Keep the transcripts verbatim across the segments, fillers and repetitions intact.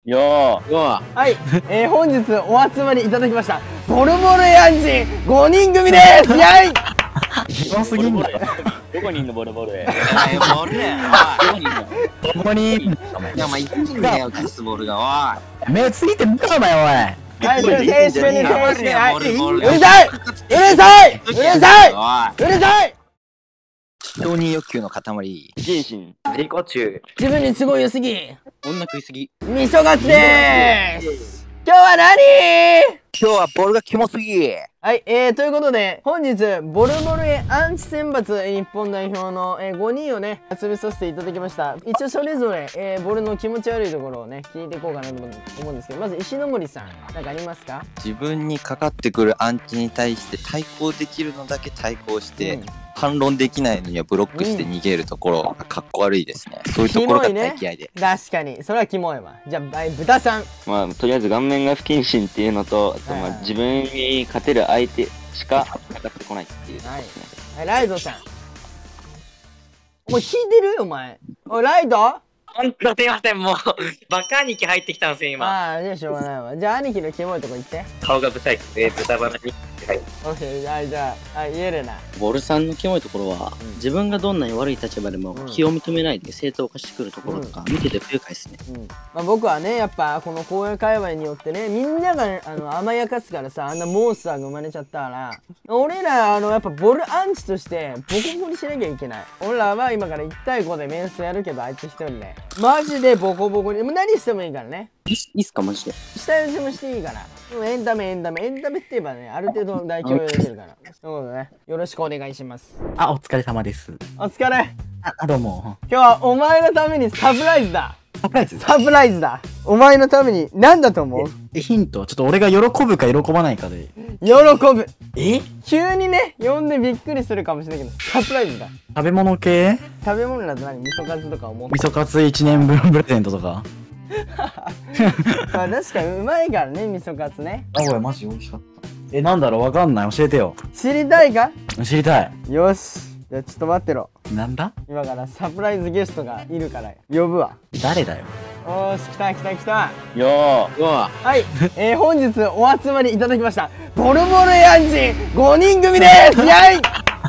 よーよはい、えー、本日お集まりいただきましたボルボルヤンジごにん組です。イェイ。 ひどすぎんだよ。 どこにいんのボルボルへ。 ボルやここに。 いやお前一気にだよキスボルがおい目ついてんかお前おい。 はい、正式に正式に、はい、ううるさいうるさいうるさいうるさい。 承認欲求の塊人心自己中自分に都合良すぎ女食いすぎ味噌カツでーす。今日は何？ 今日はボルがキモすぎはい、えー、ということで本日ボルボルへアンチ選抜日本代表の、えー、ごにんをね集めさせていただきました。一応それぞれ、えー、ボルの気持ち悪いところをね聞いていこうかなと思うんですけど、まず石ノ森さん何かありますか？ 自分にかかってくるアンチに対して対抗できるのだけ対抗して、うん、反論できないのにはブロックして逃げるところがかっこ悪いですね、うん、そういうところが大嫌いで、 ね、確かにそれはキモいわ。じゃあ豚さん。 まあとりあえず顔面が不謹慎っていうのと、あとまあ自分に勝てる相手しかかかってこないっていうところですね。 はい、はい、ライドさん。もう引いてるお前。おいライド。 ほんとすいません、もうバカ兄貴入ってきたんですよ今。 ああ、じゃあしょうがないわ。じゃあ兄貴のキモいとこ行って。 顔がブサイクで豚鼻に。はい。 オッケー、はい、じゃあ、はい、言えるな。 ボルさんのキモいところは、うん、自分がどんなに悪い立場でも気を認めないで正当化してくるところとか、見てて不愉快ですね。 うん、まあ、僕はね、やっぱこの公園界隈によってね、みんなが、ね、あの甘やかすからさ、あんなモンスターが生まれちゃったから、俺らあのやっぱボルアンチとしてボコボコにしなきゃいけない。俺らは今からいち対ごでメンスやるけど、あいつ一人でマジでボコボコに、もう何してもいいからね。 いいっすかマジで。 下打ちもしていいから。エンタメエンタメエンタメって言えばね、ある程度大共有できるから。そういうことね。よろしくお願いします。 あ、お疲れ様です。 お疲れ。 あ、どうも。 今日はお前のためにサプライズだ。 サプライズ？ サプライズだ。お前のために何だと思う？ え、ヒント。ちょっと俺が喜ぶか喜ばないかで。 喜ぶ。 え？ 急にね、呼んでびっくりするかもしれないけど、サプライズだ。 食べ物系？ 食べ物だと何？味噌カツとか思う？ 味噌カツいちねんぶんプレゼントとか。 まあ確かにうまいからね、味噌カツね。 あ、これマジ美味しかった。え、なんだろう、わかんない。教えてよ。 知りたいか？ 知りたい。 よし。じゃあちょっと待ってろ。 なんだ？ 今からサプライズゲストがいるから呼ぶわ。 誰だよ。 おーし、来た来た来た。 よーはい、えー、本日お集まりいただきましたボルボルヤンジごにん組です。イェイ。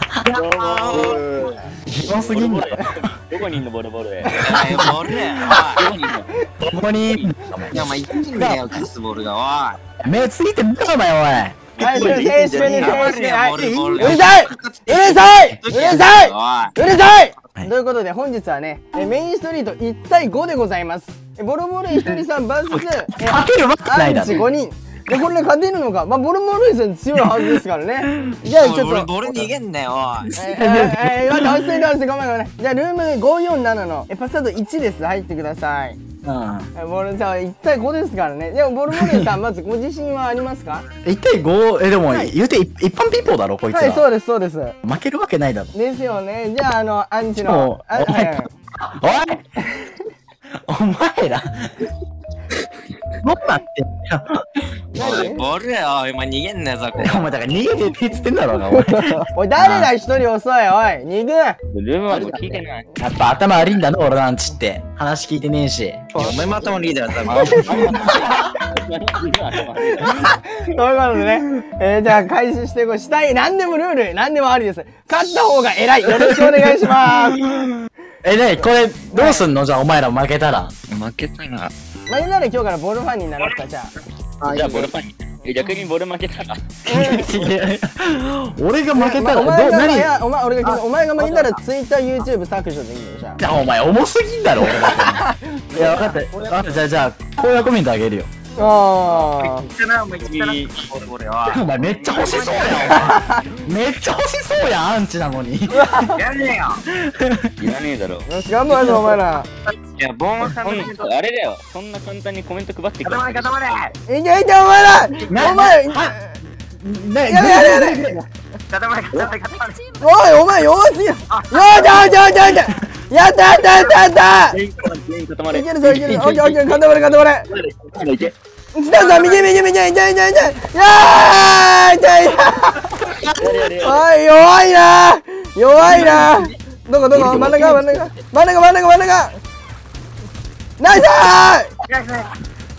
ひどすぎんだよ。 どこにいんのボルボルへ。 ボルやどこにいんの。 ここに。いやお前一気にだよキスボルがおい。 目ついてんかお前おい。 はい、正式に正式に、はい、ううるさいうるさいうるさいうるさい。ということで本日はね、メインストリートいち対ごでございます。ボルボルひとりさん ブイエス勝てるわけないだろ。 アンチごにんで、これで勝てるのか。まあボルボルさん強いはずですからね。じゃあちょっとボル逃げんなよおい。 ええ、待って落ち着いて落ち着いて、ごめんごめん。じゃあルームごよんななのパスワードいちです。入ってください。うん、ボルさんいち対ごですからね。でもボルボルさんまずご自信はありますか？ いち対ご、えでも言うて一般ピーポーだろこいつら。 はい、そうですそうです。 負けるわけないだろ。 ですよね。じゃああのアンチのおいお前らどうなってんおいボルやおい、お前逃げんなよザコ。 お前だから逃げてって言ってんだろうがおい。 おい誰が一人遅い。おい逃げ。 ルームまで聞いてない。 やっぱ頭悪いんだな俺なんちって。話聞いてねえし。 お前も頭悪いだよ多分。 ということでね、えー、じゃあ開始していこう。したい何でもルール何でもありです。勝った方が偉い。よろしくお願いします。 え、ねこれどうすんの？じゃあお前ら負けたら。 負けたな。 まあ、なら今日からボルファンになろうか。じゃあじゃあボルファンに。逆にボル負けたら。 俺が負けたら、 お前がいやお前俺がお前が負けたらツイッター YouTube 削除でいいんだよ。じゃあ。 じゃあお前重すぎんだろ俺だけ。いや分かった。分かった。じゃあじゃあ高野コメントあげるよ。 ああ。 お前めっちゃ欲しそうやん。めっちゃ欲しそうやんアンチなのに。 やんねえよ。 いらねえだろ。 よし頑張るぞお前ら。 いやボンはさんのあれだよ。そんな簡単にコメント配ってくる。 固まれ固まれ。 いけいけお前ら。お前。やれやれやれ。 固まれ固まれ固まれ。 おいお前弱すぎる。よしよしよしよし。やったやったやったやった。 全員固まれ。 いけるぞいけるぞ。オッケーオッケー固まれ固まれ。来たぞ右右右右痛い痛い痛い。やー痛い。おい弱いな弱いな。どこどこ真ん中真ん中真ん中真ん中真ん中。ナイスー。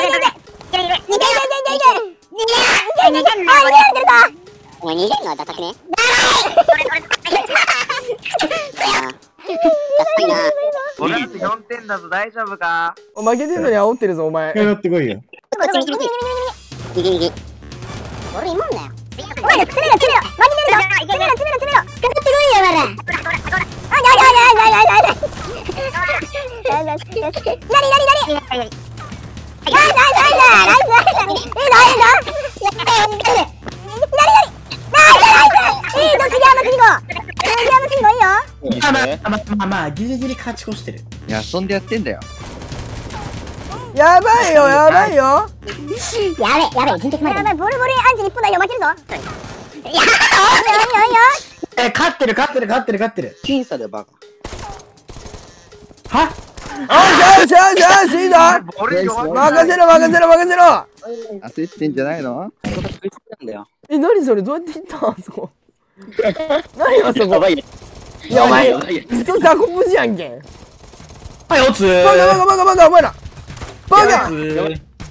お前逃げるのはダサくね。 俺だってよんてんだぞ、大丈夫か？ 負けてんのに煽ってるぞお前。 やってこいよ。 こっち右右右右右右。俺いもんだよ。お前ら詰めろ詰めろ。マジでるぞ。詰めろ詰めろ詰めろ。かかってこいよお前ら。あいやいやいやいやいやいや。左左左。ナイスナイスナイスナイスナイス。いいぞいいぞ。やったよ。左左。ナイスナイス。いいぞ杉山次号。杉山次号いいよ。 まあまあまあまあまあギリギリ勝ち越してる。 いや、遊んでやってんだよ。 やばいよやばいよ。 やべやべ人的前だ。やばいボルボルアンチ日本代表負けるぞ。いやーおいおいおいおい。 え、勝ってる勝ってる勝ってる勝ってる。 僅差でバカ。 は？ よしよしよしよしいいぞ。任せろ任せろ任せろ。 焦ってんじゃないの？ なんだよ。 え、何それどうやって行ったあそこ。何あそこ。いやお前人雑魚じゃんけん。 はいおつー。 バカバカバカバカお前ら。バカ。 ー。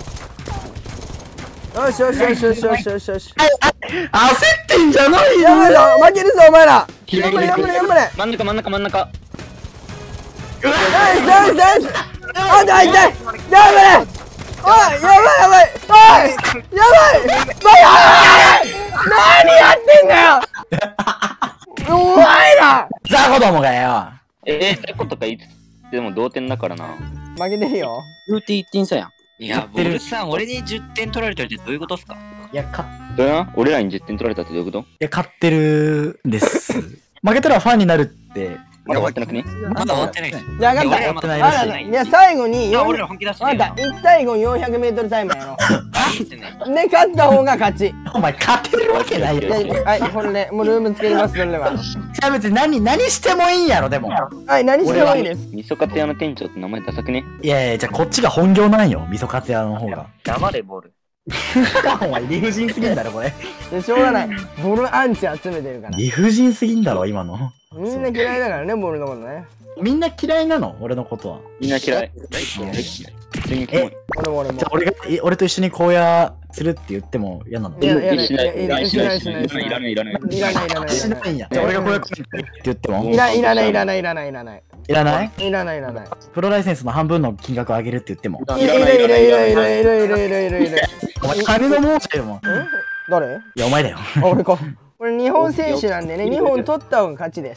よしよしよしよしよしよしよし。 焦ってんじゃないよ。 やばいぞ負けるぞお前ら。頑張れ頑張れ頑張れ。 真ん中真ん中真ん中。 ナイスナイスナイス。あ痛い痛い。やばい。おいやばいやばい。おいやばい。バカ。何やってんだよ。お前ら。 ザコどもがよ。 えー、ザコとかいつでも同点だからな。 負けてるよ。 言うていってんさやん。 いや、ボルさん、俺にじゅってん取られてるってどういうことっすか？ いや勝それな俺らにじゅってん取られたってどういうこと？ いや勝ってるんです。負けたらファンになるって。 まだ終わってなくね？ まだ終わってない。 じゃあ分かった。 俺らまだあららいや最後にあ、俺ら本気出してるよ。 あんたいち対ごよんひゃくメートルタイムやろ。 あ、いいっすね。 で勝った方が勝ち。 お前勝てるわけないよ。 ではいこれでもうルーム作りますそれでは。 じゃあ別に何何してもいいんやろでも。 はい何してもいいです。 味噌カツ屋の店長って名前ダサくね？ いやいやじゃあこっちが本業なんよ味噌カツ屋の方が。 黙れ、ボル。 お前理不尽すぎんだろこれ。 でしょうがない。ボルアンチ集めてるから。 理不尽すぎんだろ今の。 みんな嫌いだからねボルのことね。 みんな嫌いなの俺のことは。 みんな嫌い。大嫌い。普通にキモい。 俺も俺もじゃ。あ俺がい俺と一緒に荒野するって言っても嫌なの？ いやいやいやしないいやしないしないしないいらないいらない。 いらないいらないしないんや。じゃあ俺が荒野するって言ってもいらいらないいらないいらないいらないいらない？ いらないいらない。 プロライセンスの半分の金額を上げるって言っても。 いるいるいるいるいるいるいるいるいるいる。 お前金の申しよもん。 誰？ いやお前だよ。 あ俺か。これ日本選手なんでね日本取った方が勝ちです。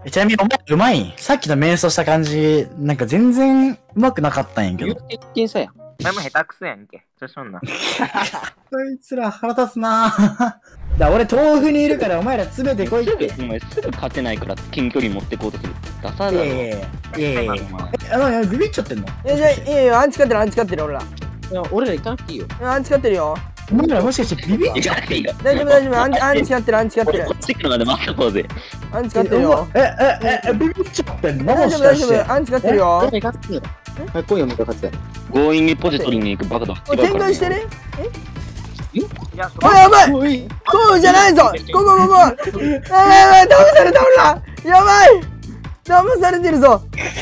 ちなみにお前うまいん？さっきの瞑想した感じ、なんか全然うまくなかったんやけど。 一見さや。 お前も下手くそやんけ。調子乗んな。 こいつら腹立つなぁ。だ俺豆腐にいるからお前ら詰めてこいって。 お前すぐ勝てないから近距離持ってこうとする。ダサだろ。 いやいやいやいやいやいや。あの、いやビビっちゃってんの？ え、じゃあ、いいよいいよ、アンチ勝ってる、アンチ勝ってる、俺ら。 いや、俺ら行かなくていいよ。 アンチ勝ってるよ。 お前らもしかしてビビっちゃっていいよ。 大丈夫、大丈夫、アンチ、アンチ勝ってる、アンチ勝ってるこ。っち来るまで待っとこうぜ。 アンチ勝ってるよ。 え、え、え、ビビっちゃってんの？ 大丈夫、大丈夫、アンチ勝ってるよ。 誰が勝つの？はい、今夜も勝つや。 強引にポジ取りに行くバカだ。 おい、展開してね。 いや、 おい、やばいこうじゃないぞここ、ここやばいやばい騙された俺らやばい騙されてるぞ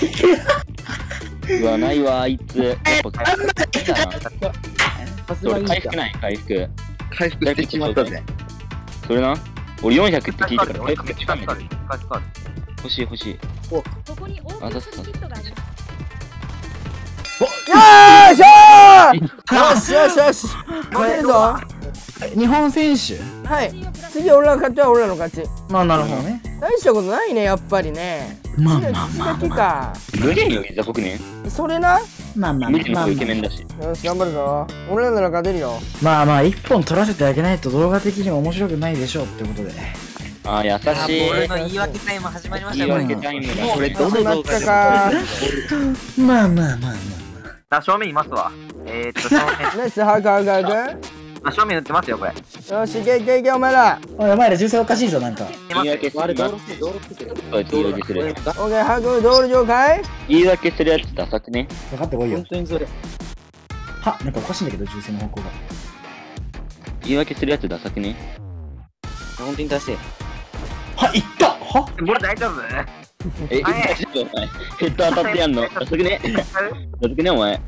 うわ、ないわ、あいつ。やっぱ回復だな。 さすがにいいか俺回復。ない、回復。 回復してしまったぜ。 それな。俺よんひゃくって聞いたから回復しためて。 回復ある。 欲しい欲しい。 ここにオープンキットがあります。 よーしゃーよしよしよし勝てるぞ日本選手？ はい次俺らの勝ちは俺らの勝ちまあなるほどね。 大したことないねやっぱりねまあまあまあだけか無限よ、雑国ね。 それなまあまあ無限まあのイケメンだし。 よし頑張るぞ俺らなら勝てるよまあまあ一本取らせてあげないと動画的にも面白くないでしょうってことで。 あー、優しい。 俺の言い訳タイム始まりました言いよ、これ。 訳タイムだ。これどの始まった動画でかまあまあまあまあさあ、正面いますわ。えーっと、正面。 ナイスハグハグハグあ、正面塗ってますよ、これ。 よしいけいけいけお前らおいお前ら銃声おかしいぞなんか。 言い訳すあれ、 るな。 道路する、道路する。 こいつ言い訳する。 オッケーハグ道路上かい言い訳するやつダサくね。 分かってこいよ本。当にそれ。 はなんかおかしいんだけど銃声の方向が。 言い訳するやつダサくね。 本当に出せ。 は行ったはこれ大丈夫え、 はい大丈夫お前。ヘッド当たってやんの。ダサくね。ダサくね、お前。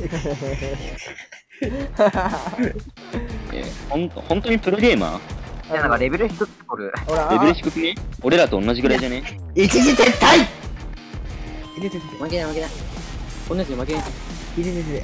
え、ほんと、ほんとにプロゲーマーいや、なんかレベル低く取る。 ほらレベル低くね。俺らと同じぐらいじゃね。 一時撤退入れてて負けない負けない。こんなやつに負けない。 入れてて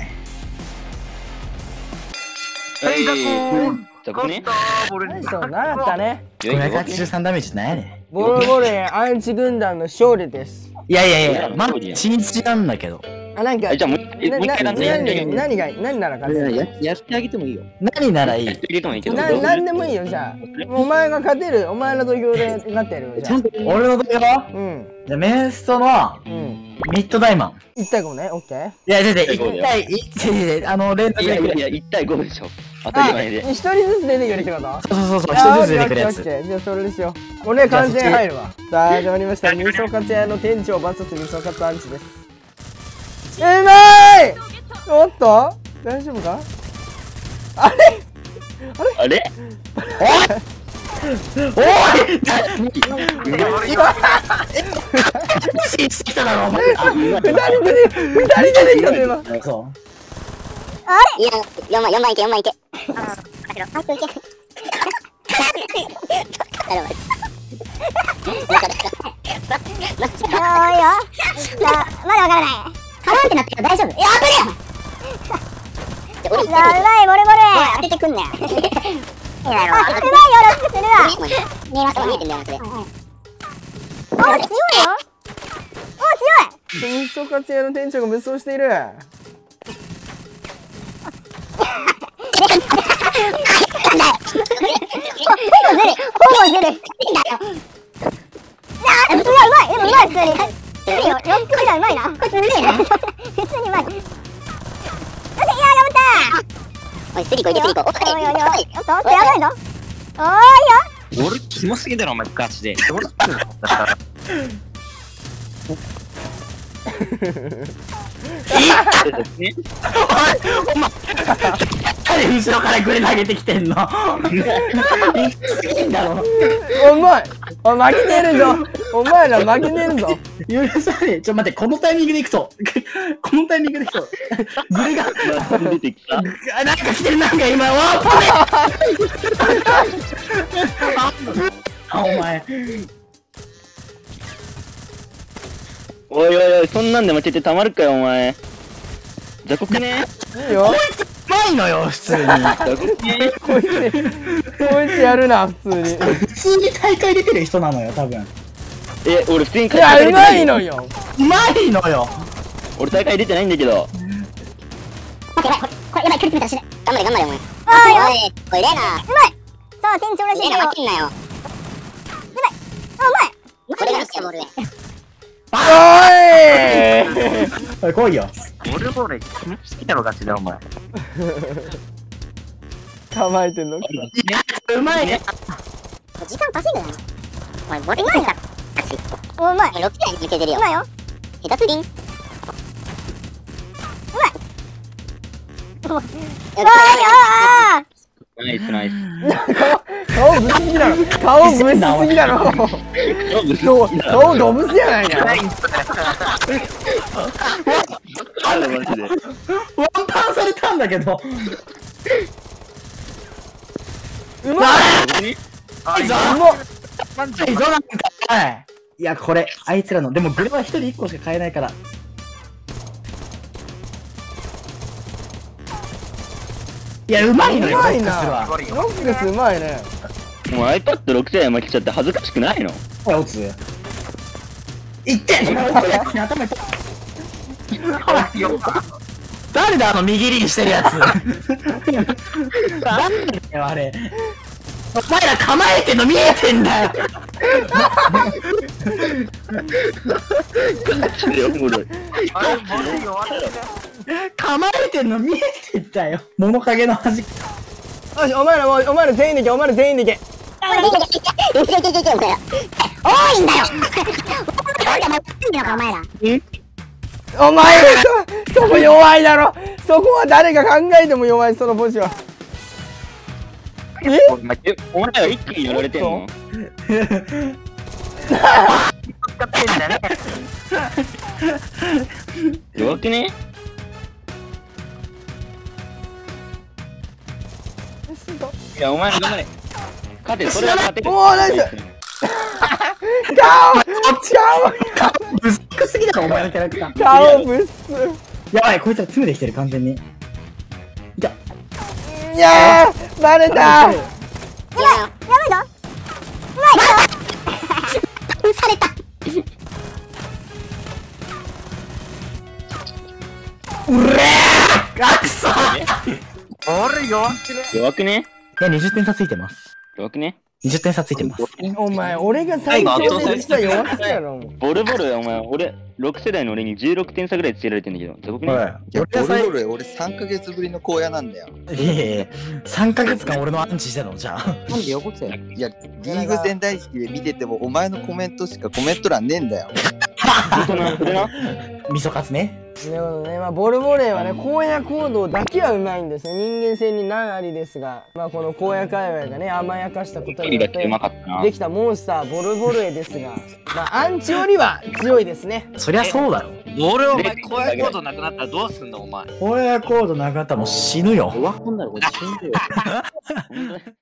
はい、学校ザコね。 ナイスそうなかったねいやいやごひゃくはちじゅうさんダメージなんやねボロボロアンチ軍団の勝利ですいやいやいやまあ新日なんだけどあなんかあじゃあもう一回もう一回ななんでやって何何が何なら勝てるややってあげてもいいよ。 何ならいい入れてもいいけど。 ななんでもいいよじゃあお前が勝てるお前の土俵で勝ってるよじゃあちゃんと。 俺の動画うんじゃあメンストのうんミッドダイマン一対五ねオッケーいや、だって、一対一、あの、連続でくれ。 いやいやいや、いち対ごでしょ。当たり前で。 一人ずつ出てくるってことそうそうそう、 あ一つずつ出てくるやつ。 オッケーオッケーオッケーじゃあそれにしよう俺完全入るわさあ始まりました味噌カツ屋の店長 ブイエス 味噌カツアンチですうまいおっと大丈夫かあれあれおいしてきただろ、お前。 二人出て二人出てきたね今そう。 あれいや、よんばん、よんばんいけ、よんばんいけ。ああ、勝てろ。あ、いけ。おーいよ。さあ、まだわからない。カランってなったけど大丈夫。いや、当たれよ。やばい、ボレボレ。当ててくんねん。いいだろう。うまいよ、ロックするわ。見えますか見えてんだよ、それ。おー、強いよ。おー、強い。 味噌カツ屋の店長が無双しているほぼずるほぼずるあー、普通はうまいでもうまい普通に普通によ、ロックじゃうまいなこいつずるいな普通にうまいよし、いやー、頑張ったおい、スリコいけスリコおいおいおいおっと、おっと、やばいぞおーいよ俺、キモすぎだろ、お前、ガチで。どうするのだったら。 お前、誰後ろからグレ投げてきてんの。いいんだろ。 お前お負けてるぞお前ら負けてるぞ許さねえ。ちょ、待って、このタイミングでいくと。このタイミングでいくと。グレが。 出てきた。 あ、なんか来てる、なんか今、わー、あ、お前。 おいおいおい、そんなんで負けてたまるかよ、お前。雑穀ね。 いいようまいのよ、普通に。 雑穀ね。 こいつこいつやるな普通に普通に大会出てる人なのよ、多分。 え、俺普通にいやうまいのよ。 よ。 うまいのよ。 俺大会出てないんだけど。 待って、やばい、これ、これ、やばい、距離詰めたら死ね。頑張れ、頑張れ、お前。おい、おい、これ、レナ。うまい。さあ、店長らしいけど。レナ、負けんなよ。うまい。あ、うまい。これが好きや、ボールへ。 おいおい、来いよ。 ボルボール、君好きだろ、ガチで、お前。 構えてんの。 うまいね。 時間稼ぐな。お前、ボールうまいか。お、うまい。ろくてん抜けてるよ。うまいよ。下手すぎん。うまい。おい、ああ。 ナイスナイス。 顔ぶしすぎだろ。顔ぶしすぎだろ。顔動物やないか。 あれマジで。 ワンパンされたんだけど。 うまい。 あいぞ。あいぞなんか。いや、これ、あいつらの、でもグレは一人一個しか買えないから。いや、うまいのよ、 うまいな。 ロックスは。 ロックスうまいね。 もう アイパッドろく 世代負けちゃって恥ずかしくないの？ おい、オツ。いってん頭痛い。誰だ、あの右リンしてるやつ。誰だよ、あれ。お前ら構えてんの見えてんだよ。構えてんの見えてんだよ。物陰の端。 よし、お前らもう、お前ら全員でいけ、お前ら全員でいけ。 多いんだよ。お前ら。 お前そ、そこ弱いだろ。そこは誰が考えても弱い、そのポジは。えお前お前ら一気にやられてんの？弱くね？いや、お前ら頑張れ。勝て、それは勝てる。 おー、ナイス。顔顔ぶっくすぎだろ、お前のキャラクター。 顔ぶっす。 やばい、こいつは詰めてきてる、完全に。いた。 いやー、バレた。 やばい、やばいぞ。うまい。うされた。 うれーあくそ俺弱くね？ 弱くね？ いや、にじゅってん差ついてます。 弱くね？ にじゅってん差ついてます。 お前、俺が最強で実は弱すぎやろ。 ボルボル、お前、俺、ろく世代の俺にじゅうろくてん差ぐらいつけられてんだけど、弱くね？ いや、ボルボル俺さんかげつぶりの荒野なんだよ。 いやいやいや、さんかげつかん俺のアンチしてたのじゃあ。 なんで横せ？ いや、リーグ戦大好きで見ててもお前のコメントしかコメント欄ねえんだよ。 そな、それな。 味噌カツね。 なるほどね、まあ、ボルボレーはね、荒野行動だけはうまいんですね。人間性に難ありですが、まあ、この荒野界隈がね、甘やかしたことによってうまかったな。 できたモンスター、ボルボレーですが、まあ、アンチよりは強いですね。 そりゃそうだろ。 ボールお前、荒野コードなくなったらどうすんのお前。 荒野コードなくなったらもう死ぬよ。 オワコンだろ、これ死んでよ。